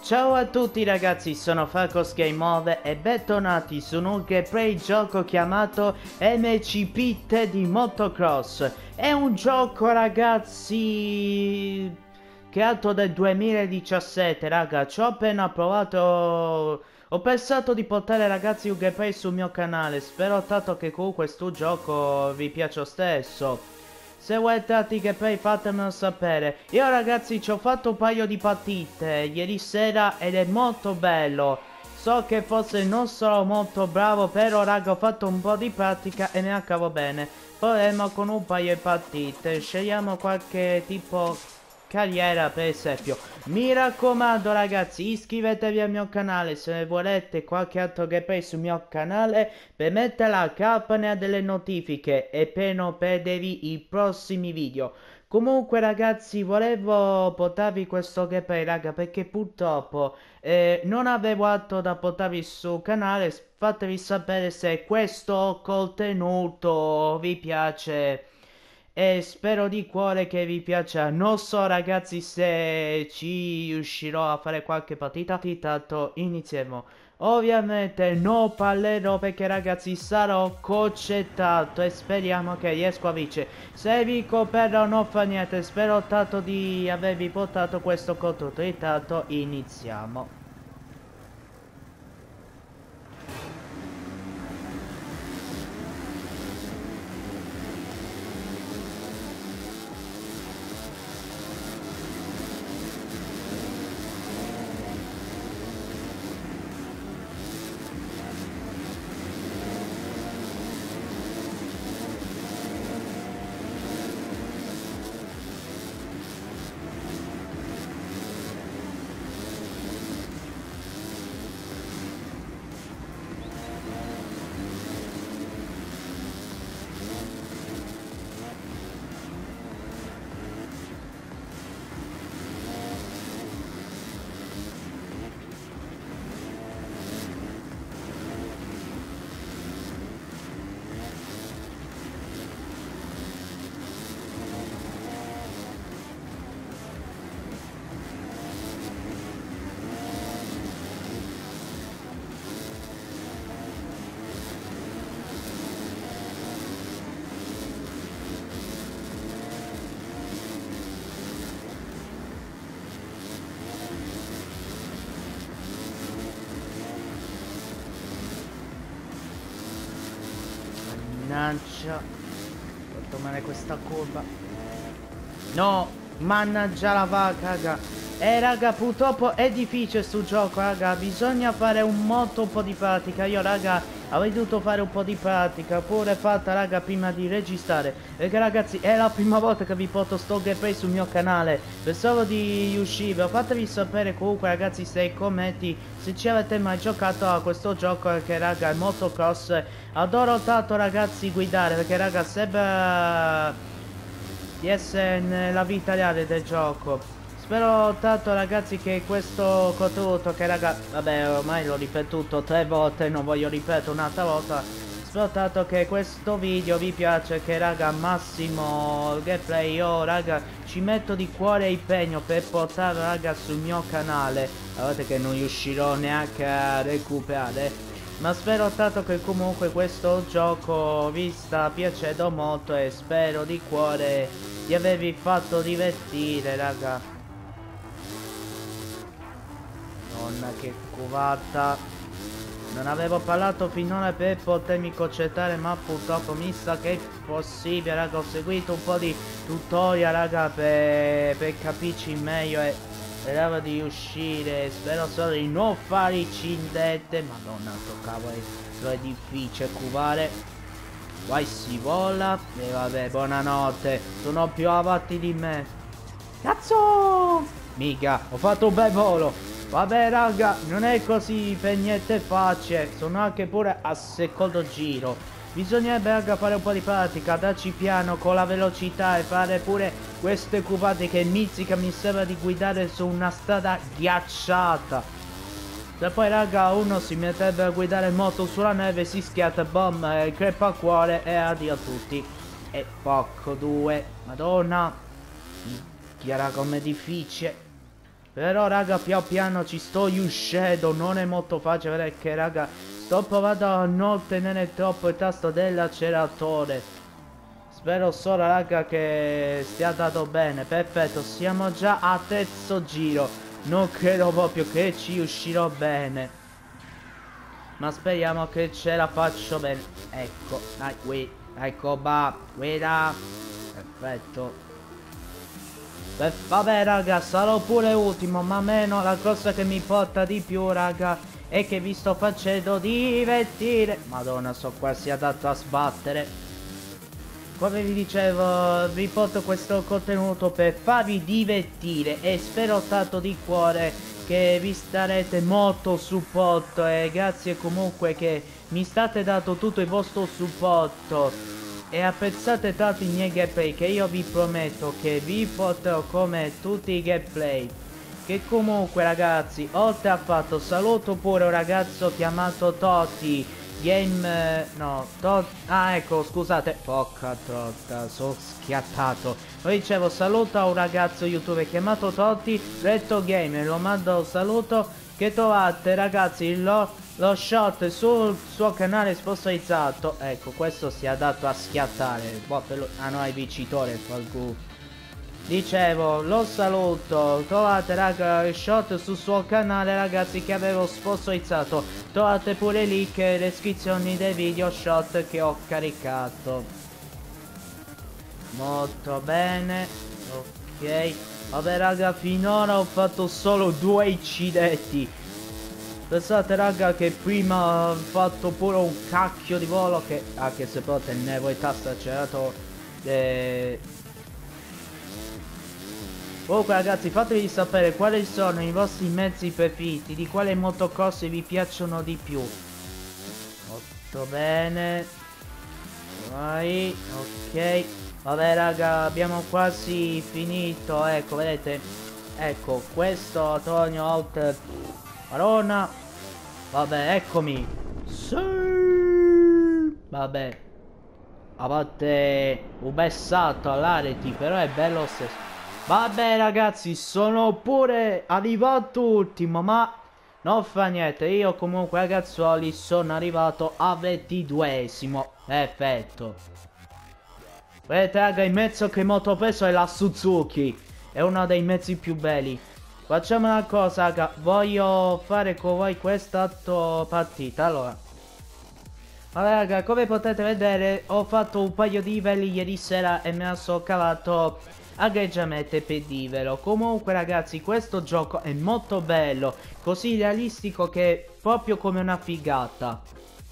Ciao a tutti ragazzi, sono Falcos Game Over e bentornati su un gameplay gioco chiamato MCP di Motocross. È un gioco ragazzi creato del 2017, raga. Ci ho appena provato. Ho pensato di portare ragazzi un gameplay sul mio canale. Spero tanto che comunque sto gioco vi piaccia lo stesso. Se volete altri gameplay fatemelo sapere. Io ragazzi ci ho fatto un paio di partite ieri sera ed è molto bello. So che forse non sono molto bravo, però raga ho fatto un po' di pratica e ne cavo bene. Proveremo con un paio di partite. Scegliamo qualche tipo carriera per esempio. Mi raccomando ragazzi, iscrivetevi al mio canale se volete qualche altro gameplay sul mio canale, per mettere la campanella delle notifiche e per non perdervi i prossimi video. Comunque ragazzi volevo portarvi questo gameplay raga perché purtroppo non avevo altro da portarvi sul canale. Fatevi sapere se questo contenuto vi piace e spero di cuore che vi piaccia. Non so ragazzi se ci riuscirò a fare qualche partita, tanto iniziamo. Ovviamente non parlerò perché ragazzi sarò concentrato e speriamo che riesco a vincere. Se vi coperò non fa niente, spero tanto di avervi portato questo contenuto. Intanto iniziamo. Mannaggia, ho fatto male questa curva. No, mannaggia la vacca, raga. Raga, purtroppo è difficile sto gioco, raga. Bisogna fare un po' di pratica. Io, raga, avrei dovuto fare un po' di pratica. Pure fatta, raga, prima di registrare. Perché, ragazzi, è la prima volta che vi porto sto gameplay sul mio canale. Pensavo di riuscire. Fatevi sapere comunque, ragazzi, se nei commenti se ci avete mai giocato a questo gioco. Perché, raga, il motocross adoro tanto, ragazzi, guidare. Perché, raga, sembra di essere nella vita reale del gioco. Spero tanto ragazzi che questo contenuto, che raga, vabbè ormai l'ho ripetuto 3 volte, non voglio ripetere un'altra volta. Spero tanto che questo video vi piace, che raga massimo gameplay io raga ci metto di cuore e impegno per portare raga sul mio canale. A volte che non riuscirò neanche a recuperare, ma spero tanto che comunque questo gioco vi sta piacendo molto e spero di cuore di avervi fatto divertire raga. Madonna che cuvata. Non avevo parlato finora per potermi concentrare, ma purtroppo mi sa che è possibile raga. Ho seguito un po' di tutorial raga per capirci meglio e speravo di riuscire. Spero solo di non fare incidente. Madonna sto cavolo, è difficile cuvare. Vai si vola. E vabbè buonanotte. Sono più avanti di me. Cazzo. Mica ho fatto un bel volo. Vabbè raga, non è così per niente facile, sono anche pure a secondo giro. Bisognerebbe raga fare un po' di pratica, darci piano con la velocità e fare pure queste curvate che mizzica, mi sembra di guidare su una strada ghiacciata. Se poi raga uno si metterebbe a guidare moto sulla neve, si schiatta, boom, crepa a cuore e addio a tutti. E porco due, madonna. Minchia raga com'è difficile. Però raga, pian piano ci sto riuscendo. Non è molto facile perché raga, sto provando a non tenere troppo il tasto dell'acceleratore. Spero solo raga che stia andato bene. Perfetto, siamo già a terzo giro. Non credo proprio che ci uscirò bene, ma speriamo che ce la faccio bene. Ecco, dai, qui, ecco, guida. Perfetto. Vabbè raga, sarò pure ultimo, ma meno la cosa che mi porta di più raga è che vi sto facendo divertire. Madonna, so quasi adatto a sbattere. Come vi dicevo, vi porto questo contenuto per farvi divertire e spero tanto di cuore che vi starete molto supporto, e grazie comunque che mi state dando tutto il vostro supporto e apprezzate tanto i miei gameplay, che io vi prometto che vi porterò come tutti i gameplay. Che comunque ragazzi, oltre al fatto, saluto pure un ragazzo chiamato Totti ecco, scusate, porca trotta, sono schiattato. Lo dicevo, saluto a un ragazzo youtuber chiamato Totti Retro Gamer, lo mando un saluto, che trovate ragazzi lo shot sul suo canale sponsorizzato. Ecco, questo si è adatto a schiattare, a noi vincitore qualcuno. Dicevo, lo saluto, trovate raga il shot sul suo canale ragazzi che avevo sponsorizzato. Trovate pure link e descrizioni dei video shot che ho caricato. Molto bene, ok. Vabbè raga, finora ho fatto solo 2 incidenti. Pensate raga che prima ho fatto pure un cacchio di volo, che anche se però tenevo il tasto accelerato. Comunque ragazzi, fatemi sapere quali sono i vostri mezzi preferiti, di quale motocross vi piacciono di più. Molto bene. Vai, ok. Vabbè raga, abbiamo quasi finito, ecco, vedete. Ecco, questo Antonio Out Marona. Vabbè, eccomi. Sì. Vabbè, a parte un bel salto all'areti, però è bello stesso. Vabbè ragazzi, sono pure arrivato ultimo, ma non fa niente. Io comunque ragazzuoli sono arrivato a 22esimo. Perfetto. Vedete raga, il mezzo che molto preso è la Suzuki. È uno dei mezzi più belli. Facciamo una cosa raga, voglio fare con voi quest'altra partita. Allora, vabbè raga, come potete vedere ho fatto un paio di livelli ieri sera e me la sono cavato egregiamente per dirvelo. Comunque ragazzi, questo gioco è molto bello, così realistico che è proprio come una figata.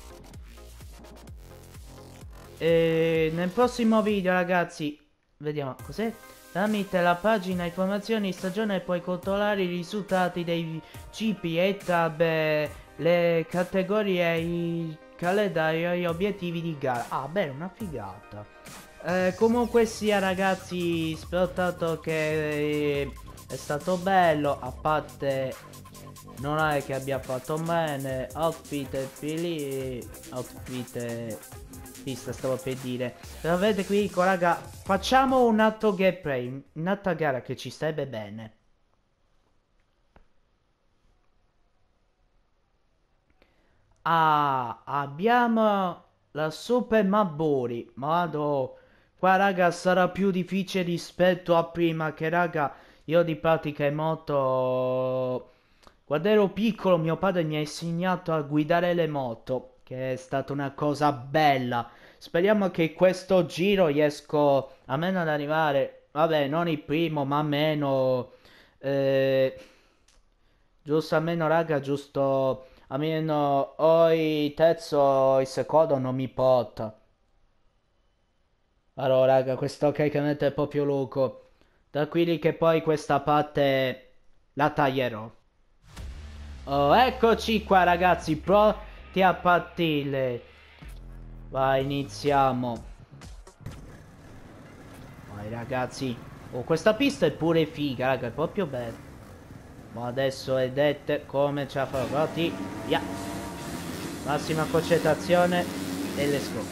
E nel prossimo video ragazzi, vediamo cos'è. Tramite la pagina informazioni stagione puoi controllare i risultati dei GP e tab, le categorie, i calendario e gli obiettivi di gara. Ah beh, una figata. Comunque sia ragazzi, spero tanto che è stato bello, a parte non è che abbia fatto bene, outfit pista stavo per dire. Però vedete qui raga, facciamo un altro gameplay, un'altra gara che ci starebbe bene. Ah, abbiamo la Super Mabbori. Madò, qua raga sarà più difficile rispetto a prima, che raga io di pratica in moto, quando ero piccolo mio padre mi ha insegnato a guidare le moto, che è stata una cosa bella. Speriamo che questo giro riesco almeno ad arrivare, vabbè non il primo ma almeno giusto, almeno raga, giusto, almeno o il terzo o il secondo non mi porta. Allora raga, questo caricamento è proprio loco. Tranquilli che poi questa parte la taglierò. Oh, eccoci qua ragazzi, pronti a partire. Vai, iniziamo. Vai ragazzi. Oh, questa pista è pure figa raga, è proprio bella. Ma adesso vedete come ce la farò. Pronti? Via. Massima concentrazione e let's go.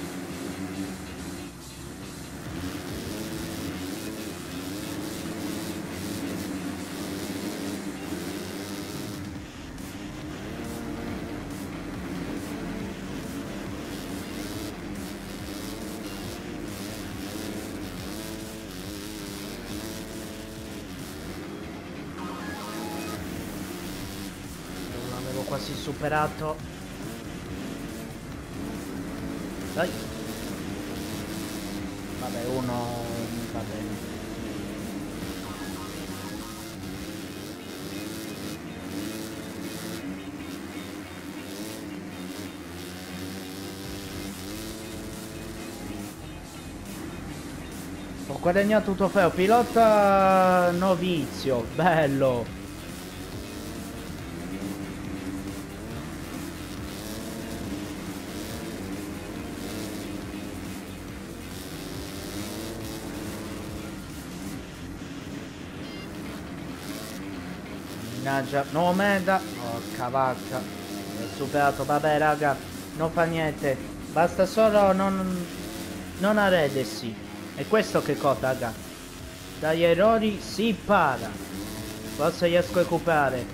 quasi superato. Dai. Vabbè, uno va bene. Ho guadagnato un trofeo, pilota novizio, bello. Mannaggia, no merda. Porca vacca. Ho superato, vabbè raga, non fa niente. Basta solo non arrendersi. E questo che cosa, raga? Dagli errori si impara. Forse riesco a recuperare.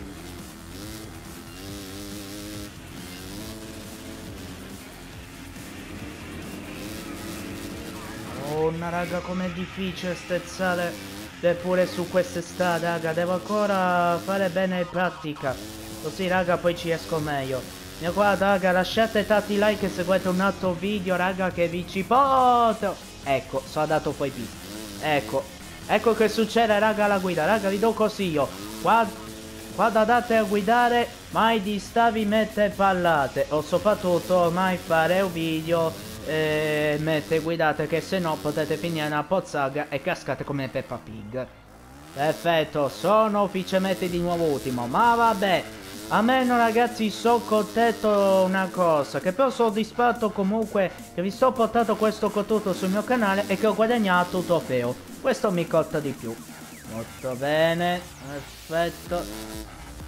Oh, una raga, com'è difficile sterzare pure su queste strade, raga. Devo ancora fare bene in pratica. Così, raga, poi ci esco meglio. Mi guarda, raga, lasciate tanti like e seguite un altro video, raga, che vi ci porto. Ecco, sono andato poi più. Ecco che succede, raga, alla guida. Raga, vi do un consiglio. Quando andate a guidare, mai di stavi mentre parlate. O soprattutto, mai fare un video mentre guidate, che se no potete finire nella pozzaglia e cascate come Peppa Pig. Perfetto, sono ufficialmente di nuovo ultimo. Ma vabbè, almeno ragazzi sono contento una cosa, che però sono soddisfatto comunque che vi sto portando questo contenuto sul mio canale e che ho guadagnato un trofeo. Questo mi conta di più. Molto bene, perfetto.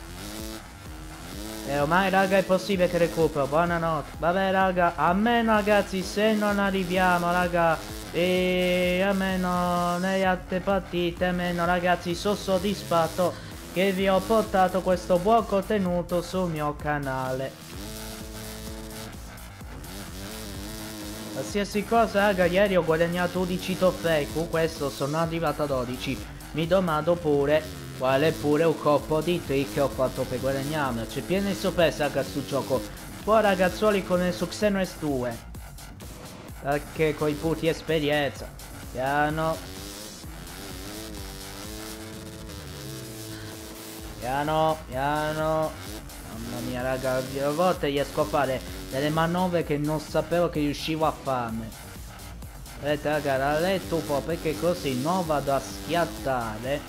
E ormai raga è possibile che recupero. Buonanotte. Vabbè raga, almeno ragazzi se non arriviamo raga, e almeno nelle altre partite, almeno ragazzi sono soddisfatto che vi ho portato questo buon contenuto sul mio canale. Qualsiasi cosa raga, ieri ho guadagnato 11 trofei, con questo sono arrivato a 12. Mi domando pure quale pure un colpo di trick che ho fatto per guadagnarmi. C'è pieno di sorprese raga sul gioco. Poi ragazzuoli con il su Xenoverse 2, perché con i punti esperienza. Piano piano. Mamma mia raga, a volte riesco a fare delle manovre che non sapevo che riuscivo a farne. Vedete raga, ralletto un po' perché così non vado a schiattare.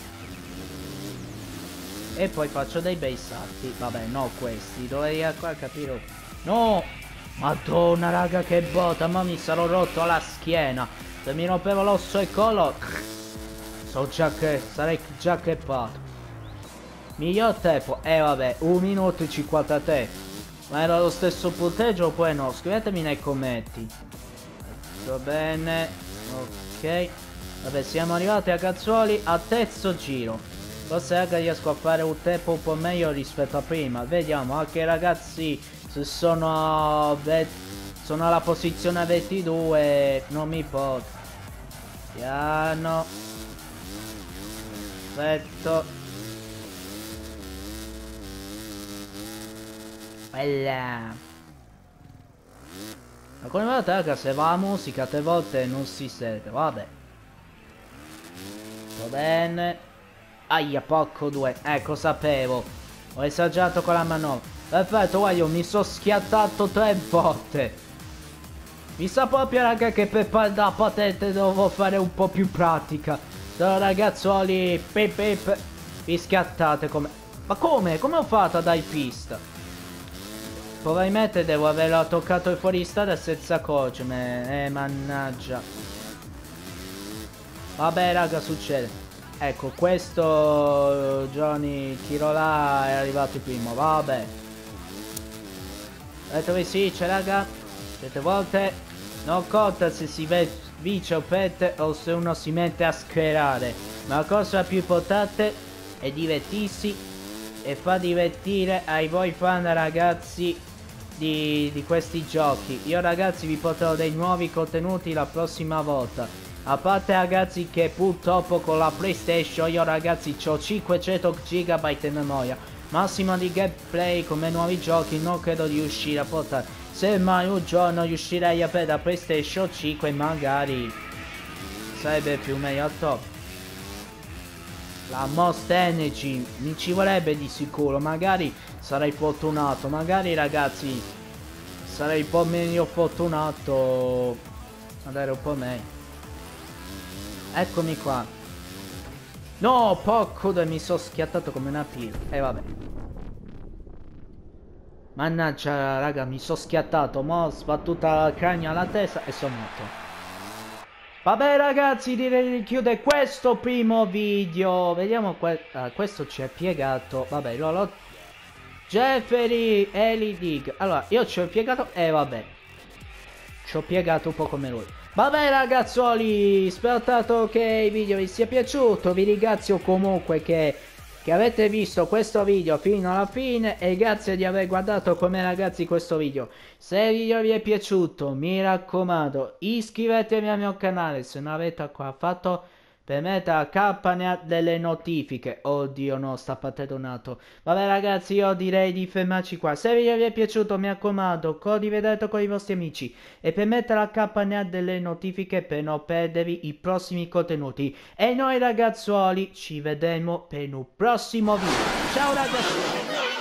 E poi faccio dei bei salti. Vabbè, no questi, dovrei ancora capire. No! Madonna raga, che botta, ma mi sarò rotto la schiena. Se mi rompevo l'osso e collo, sarei già creppato. Miglior tempo, vabbè, 1 minuto e 53. Ma era lo stesso punteggio oppure no? Scrivetemi nei commenti. Va bene, ok. Vabbè, siamo arrivati ragazzuoli a terzo giro. Forse raga riesco a fare un tempo un po' meglio rispetto a prima. Vediamo, anche ragazzi, se sono alla posizione 22, non mi importa. Piano. Perfetto. Bella. Alcune volte raga, se va la musica, altre volte non si sente. Vabbè. Va bene. Aia, porco due, ecco, sapevo. Ho esagerato con la manovra. Perfetto, guarda, io mi sono schiattato 3 volte. Mi sa proprio, raga, che per fare la patente devo fare un po' più pratica. Però, ragazzuoli, pip, vi schiattate come... Ma come? Come ho fatto a dare pista? Probabilmente devo averlo toccato il fuoristrada senza accorgermi. Mannaggia. Vabbè, raga, succede. Ecco, questo Johnny Chirola è arrivato primo, vabbè. Dove si dice raga, certe volte non conta se si vince o perde o se uno si mette a scherare, ma la cosa più importante è divertirsi e far divertire ai voi fan ragazzi di questi giochi. Io ragazzi vi porterò dei nuovi contenuti la prossima volta. A parte ragazzi che purtroppo con la PlayStation io ragazzi ho 500 GB di memoria. massimo di gameplay come nuovi giochi non credo di riuscire a portare. Se mai un giorno riuscirei a prendere PlayStation 5 magari sarebbe più meglio al top. La Monster Energy mi ci vorrebbe di sicuro, magari sarei fortunato, magari ragazzi sarei un po' meglio fortunato ad avere un po' meglio. Eccomi qua. No, porco due, mi sono schiattato come una pila. E vabbè. Mannaggia raga, mi sono schiattato, mo' ho sbattuto il cranio alla testa e sono morto. Vabbè ragazzi, direi di chiudere questo primo video. Vediamo questo ci è piegato. Vabbè, Jeffrey Elidig. Allora, io ci ho piegato e vabbè. Ci ho piegato un po' come lui. Vabbè ragazzuoli, spero che il video vi sia piaciuto. Vi ringrazio comunque che avete visto questo video fino alla fine e grazie di aver guardato con me ragazzi questo video. Se il video vi è piaciuto mi raccomando iscrivetevi al mio canale se non l'avete ancora fatto, premete la campanella delle notifiche. Oddio no, sta partendo un altro. Vabbè ragazzi, io direi di fermarci qua. Se il video vi è piaciuto mi raccomando condividete con i vostri amici e premete la campanella delle notifiche per non perdervi i prossimi contenuti. E noi ragazzuoli ci vedremo per un prossimo video. Ciao ragazzi.